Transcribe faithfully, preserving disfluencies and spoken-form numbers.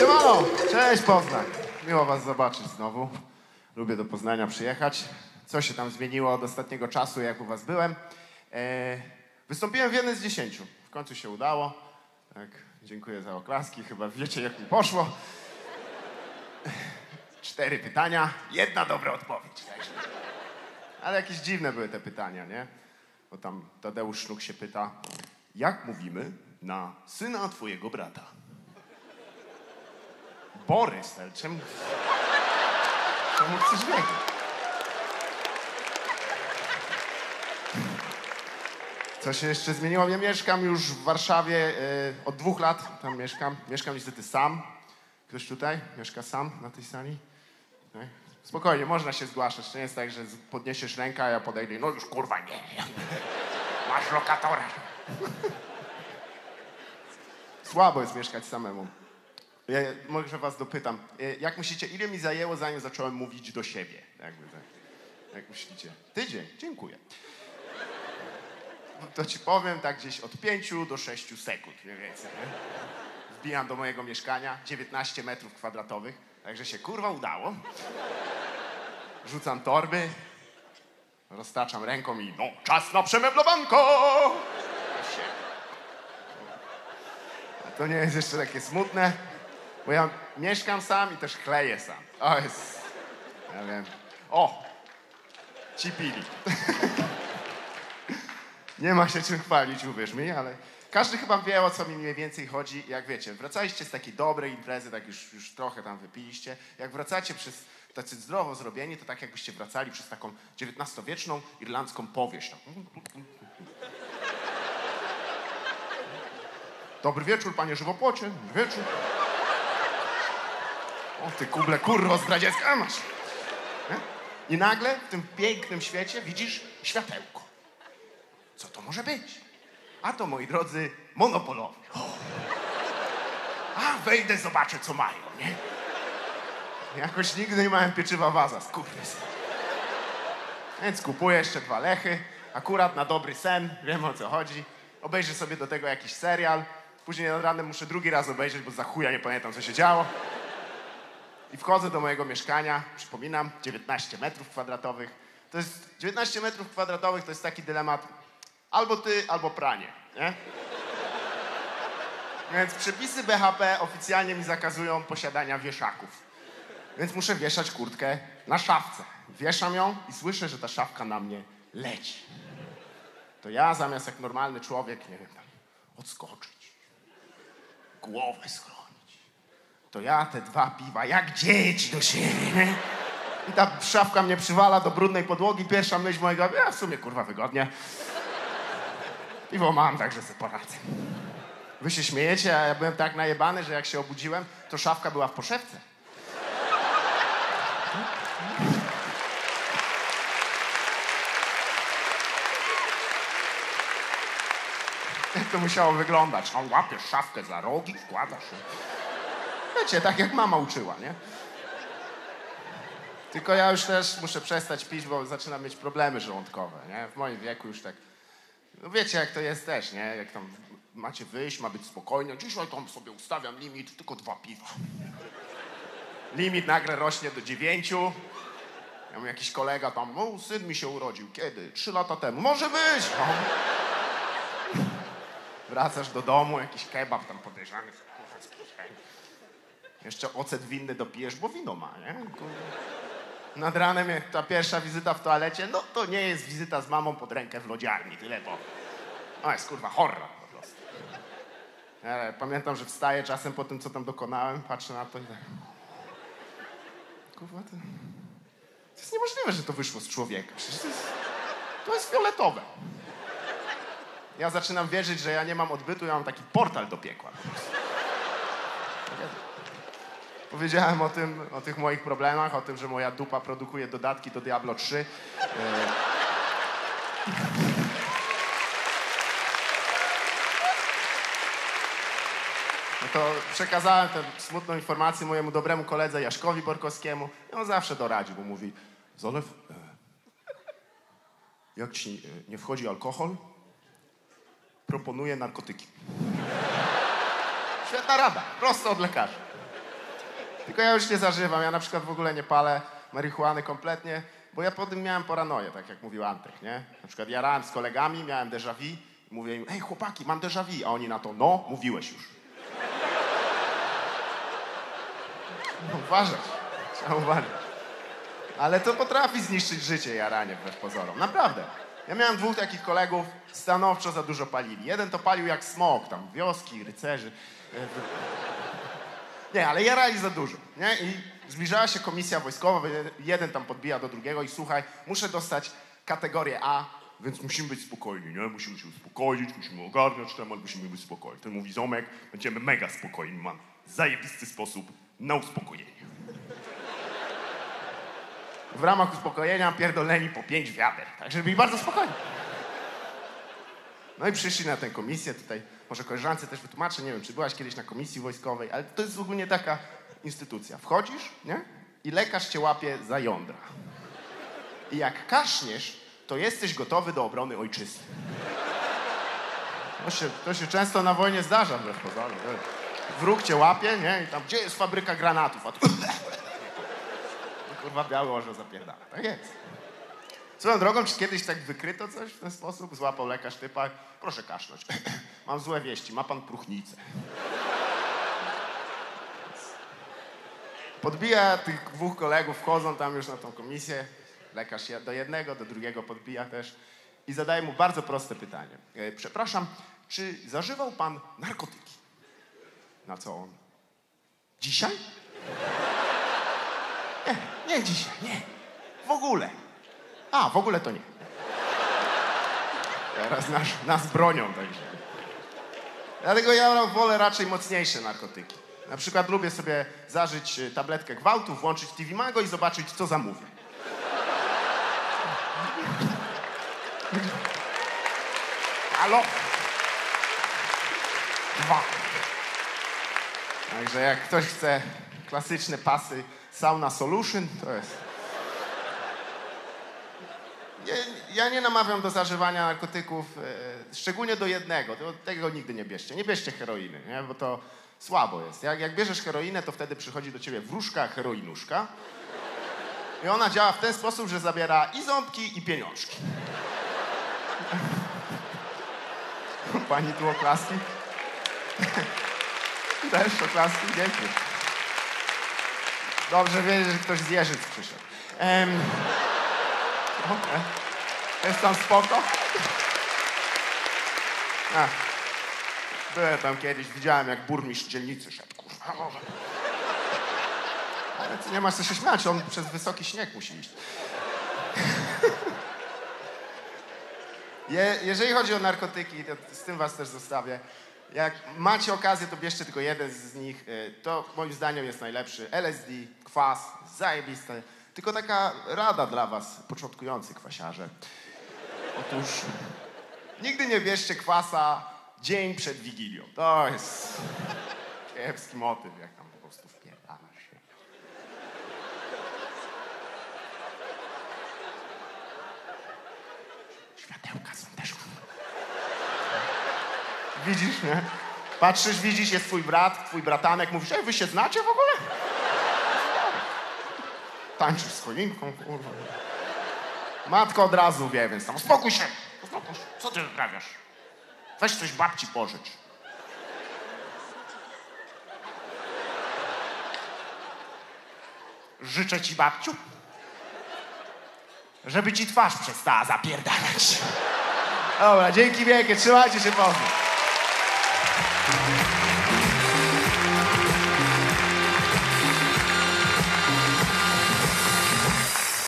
Siemano! Cześć Poznań! Miło was zobaczyć znowu. Lubię do Poznania przyjechać. Co się tam zmieniło od ostatniego czasu, jak u was byłem? Eee, wystąpiłem w jednym z dziesięciu. W końcu się udało. Tak, dziękuję za oklaski. Chyba wiecie, jak mi poszło. Cztery pytania, jedna dobra odpowiedź. Także. Ale jakieś dziwne były te pytania, nie? Bo tam Tadeusz Sznuk się pyta, jak mówimy na syna twojego brata? Borys, ale czemu... Czemu chcesz wiedzieć? Co się jeszcze zmieniło? Ja mieszkam już w Warszawie yy, od dwóch lat. Tam mieszkam. Mieszkam niestety sam. Ktoś tutaj mieszka sam na tej sali? Nie? Spokojnie, można się zgłaszać. To nie jest tak, że podniesiesz rękę, a ja podejdę i no już kurwa nie. Masz lokatora. Słabo jest mieszkać samemu. Ja, może was dopytam. Jak myślicie, ile mi zajęło, zanim zacząłem mówić do siebie? Jakby tak. Jak myślicie? Tydzień. Dziękuję. To ci powiem tak gdzieś od pięciu do sześciu sekund, mniej więcej. Nie? Wbijam do mojego mieszkania, dziewiętnaście metrów kwadratowych, także się kurwa udało. Rzucam torby, roztaczam ręką i no, czas na przemeblowanko! To nie jest jeszcze takie smutne, bo ja mieszkam sam i też chleję sam. O, jest... Ja wiem. O! Ci pili. Nie ma się czym chwalić, uwierz mi, ale każdy chyba wie, o co mi mniej więcej chodzi. Jak wiecie, wracaliście z takiej dobrej imprezy, tak już, już trochę tam wypiliście. Jak wracacie przez tacy zdrowo zrobieni, to tak jakbyście wracali przez taką dziewiętnastowieczną irlandzką powieść. Dobry wieczór, panie żywopłocie. Dobry wieczór. O, ty kuble, kurwo zdradziecka masz. Nie? I nagle w tym pięknym świecie widzisz światełko. Co to może być? A to, moi drodzy, monopolowy. O. A, wejdę, zobaczę, co mają, nie? Jakoś nigdy nie miałem pieczywa waza, skurwys. Więc kupuję jeszcze dwa lechy, akurat na dobry sen, wiem o co chodzi. Obejrzę sobie do tego jakiś serial. Później nad ranem muszę drugi raz obejrzeć, bo za chuja nie pamiętam, co się działo. I wchodzę do mojego mieszkania, przypominam, dziewiętnaście metrów kwadratowych. To jest, dziewiętnaście metrów kwadratowych to jest taki dylemat, albo ty, albo pranie, nie? Więc przepisy B H P oficjalnie mi zakazują posiadania wieszaków. Więc muszę wieszać kurtkę na szafce. Wieszam ją i słyszę, że ta szafka na mnie leci. To ja zamiast jak normalny człowiek, nie wiem, tam odskoczyć, głowę schronić, to ja te dwa piwa jak dzieci do siebie, nie? I ta szafka mnie przywala do brudnej podłogi. Pierwsza myśl mojego, ja w sumie kurwa wygodnie. Piwo mam, także sobie poradzę. Wy się śmiejecie, a ja byłem tak najebany, że jak się obudziłem, to szafka była w poszewce. Jak to musiało wyglądać? On łapiesz szafkę za rogi, wkładasz. Wiecie, tak jak mama uczyła, nie? Tylko ja już też muszę przestać pić, bo zaczynam mieć problemy żołądkowe, nie? W moim wieku już tak... No wiecie, jak to jest też, nie? Jak tam macie wyjść, ma być spokojnie. Dzisiaj tam sobie ustawiam limit, tylko dwa piwa. Limit nagle rośnie do dziewięciu. Ja mam jakiś kolega tam, no syn mi się urodził. Kiedy? Trzy lata temu. Może być! No. Wracasz do domu, jakiś kebab tam podejrzany. Jeszcze ocet winny dopijesz, bo wino ma, nie? Nad ranem jak ta pierwsza wizyta w toalecie, no to nie jest wizyta z mamą pod rękę w lodziarni, tyle, bo... No jest kurwa horror po prostu. Ja pamiętam, że wstaję czasem po tym, co tam dokonałem, patrzę na to i tak... Kurwa, to... To jest niemożliwe, że to wyszło z człowieka. Przecież to jest... To jest fioletowe. Ja zaczynam wierzyć, że ja nie mam odbytu, ja mam taki portal do piekła. Powiedziałem o tym, o tych moich problemach, o tym, że moja dupa produkuje dodatki do Diablo trzy. No to przekazałem tę smutną informację mojemu dobremu koledze Jaszkowi Borkowskiemu i on zawsze doradzi, bo mówi: Zolew, jak ci nie wchodzi alkohol, proponuję narkotyki. Świetna rada, prosto od lekarza. Tylko ja już nie zażywam, ja na przykład w ogóle nie palę marihuany kompletnie, bo ja po tym miałem paranoję, tak jak mówił Antek, nie? Na przykład jarałem z kolegami, miałem déjà vu i mówię im, ej chłopaki, mam déjà vu, a oni na to, no, mówiłeś już. No, uważać, trzeba uważać. Ale to potrafi zniszczyć życie jaranie wbrew pozorom, naprawdę. Ja miałem dwóch takich kolegów, stanowczo za dużo palili. Jeden to palił jak smok, tam wioski, rycerzy. Nie, ale jarali za dużo, nie? I zbliżała się komisja wojskowa, jeden tam podbija do drugiego i słuchaj, muszę dostać kategorię A, więc musimy być spokojni, nie? Musimy się uspokoić, musimy ogarniać temat, musimy być spokojni. Ten mówi, Zomek, będziemy mega spokojni, mam zajebisty sposób na uspokojenie. W ramach uspokojenia pierdoleni po pięć wiader, tak żeby byli bardzo spokojni. No i przyszli na tę komisję, tutaj może koleżance też wytłumaczę, nie wiem, czy byłaś kiedyś na komisji wojskowej, ale to jest ogólnie taka instytucja. Wchodzisz, nie? I lekarz cię łapie za jądra. I jak kaszniesz, to jesteś gotowy do obrony ojczyzny. To się, to się często na wojnie zdarza, wbrew pozorom. Wróg cię łapie, nie? I tam, gdzie jest fabryka granatów? A tu... Kurwa, biały orzeł zapierdala. Tak jest. Swoją drogą, czy kiedyś tak wykryto coś w ten sposób? Złapał lekarz typa, proszę kaszleć. Mam złe wieści, ma pan próchnicę. Podbija tych dwóch kolegów, wchodzą tam już na tą komisję. Lekarz do jednego, do drugiego podbija też. I zadaje mu bardzo proste pytanie. Przepraszam, czy zażywał pan narkotyki? Na co on? Dzisiaj? Nie, nie dzisiaj, nie. W ogóle. A, w ogóle to nie. Teraz nas, nas bronią, także. Dlatego ja wolę raczej mocniejsze narkotyki. Na przykład lubię sobie zażyć tabletkę gwałtu, włączyć T V Mago i zobaczyć, co zamówię. Halo? Dwa. Także jak ktoś chce klasyczne pasy Sauna Solution, to jest... Ja, ja nie namawiam do zażywania narkotyków, e, szczególnie do jednego. Do tego nigdy nie bierzcie. Nie bierzcie heroiny, nie? Bo to słabo jest. Jak, jak bierzesz heroinę, to wtedy przychodzi do ciebie wróżka, heroinuszka. I ona działa w ten sposób, że zabiera i ząbki, i pieniążki. Pani tu oklaski? Też oklaski? Dzięki. Dobrze wiedzieć, że ktoś z Jeżyc przyszedł. Um, okay. Jest tam spoko? A, byłem tam kiedyś, widziałem jak burmistrz dzielnicy szedł, kurwa. Ale ty nie masz co się śmiać, on przez wysoki śnieg musi iść. Je, jeżeli chodzi o narkotyki, to z tym was też zostawię. Jak macie okazję, to bierzcie tylko jeden z nich. To moim zdaniem jest najlepszy. L S D, kwas, zajebiste. Tylko taka rada dla was, początkujący kwasiarze. Otóż nigdy nie bierzcie kwasa dzień przed Wigilią. To jest kiepski motyw, jak tam po prostu wpierdalasz się. Światełka są też. Widzisz, nie? Patrzysz, widzisz, jest twój brat, twój bratanek, mówisz, ej, wy się znacie w ogóle? Tańczysz z choinką, kurwa. Matka od razu wie, więc tam, uspokój się, uspokój się. Co ty wyprawiasz? Weź coś babci pożycz. Życzę ci, babciu, żeby ci twarz przestała zapierdalać. Dobra, dzięki wielkie, trzymajcie się, pozdro.